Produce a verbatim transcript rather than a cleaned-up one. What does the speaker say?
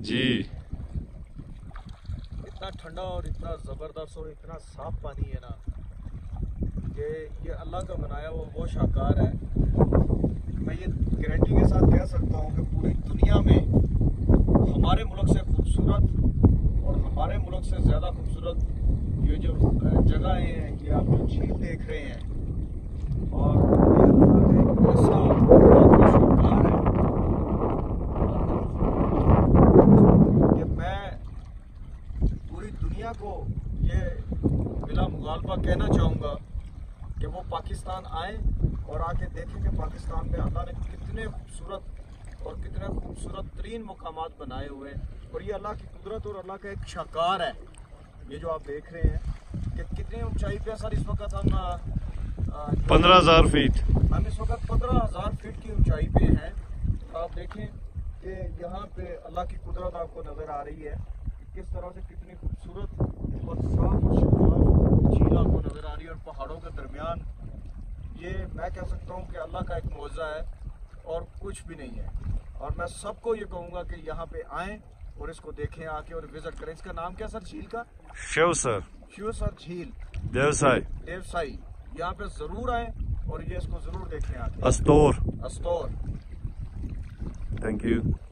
जी। इतना ठंडा और इतना ज़बरदस्त और इतना साफ पानी है ना कि ये अल्लाह का बनाया हुआ वो शाहकार है। मैं ये गारंटी के साथ कह सकता हूँ कि पूरी दुनिया में हमारे मुल्क से खूबसूरत और हमारे मुल्क से ज़्यादा खूबसूरत ये जो जगह हैं, ये आप जो झील देख रहे हैं, और ये एक ऐसा शाहकार है कि मैं पूरी दुनिया को ये बिला मुगालबा कहना चाहूँगा कि वो पाकिस्तान आए और आके देखें कि पाकिस्तान में अल्लाह ने कितने खूबसूरत और कितने खूबसूरत तरीन मकामात बनाए हुए हैं। और ये अल्लाह की कुदरत और अल्लाह का एक शाहकार है। ये जो आप देख रहे हैं कि कितनी ऊंचाई पे सर इस वक्त हम पंद्रह हजार फीट हम इस वक्त पंद्रह हजार फीट की ऊंचाई पे हैं। आप देखें कि यहाँ पे अल्लाह की कुदरत आपको नज़र आ रही है कि किस तरह से कितनी खूबसूरत और साफ और शफाफ झील आपको नज़र आ रही है। और पहाड़ों के दरमियान ये मैं कह सकता हूँ कि अल्लाह का एक मौज़ा है और कुछ भी नहीं है। और मैं सबको ये कहूँगा कि यहाँ पे आएँ और इसको देखें आके और विजिट करें। इसका नाम क्या सर झील का? शिव सर शिव सर झील देवसाई देवसाई। यहाँ पे जरूर आए और ये इसको जरूर देखें आके। अस्तौर। अस्तौर। Thank you.